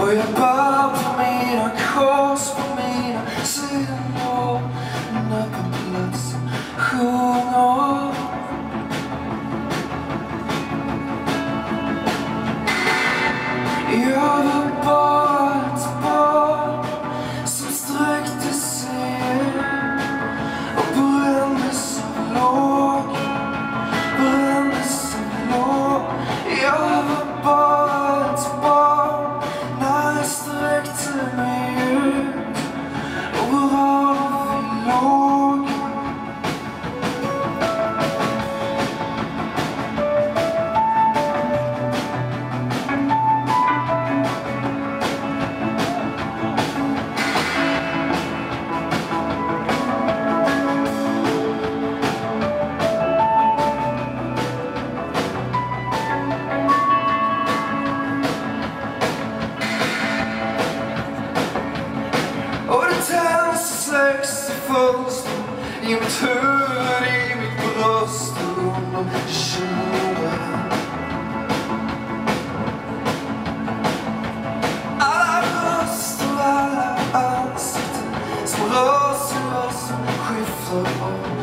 Och jag bär på mina kors, på mina synder, när på plats sjunger. Jag var bara ett barn som sträckte sig och brändes av låg, brändes av låg. Jag var bara ett barn när jag sträckte mig ut och var vi låg. Och det tänds och släcks i fönster, i mitt huvud, i mitt bröst och under kinden. Alla röster, alla ansikten som rör sig och som skiftar om.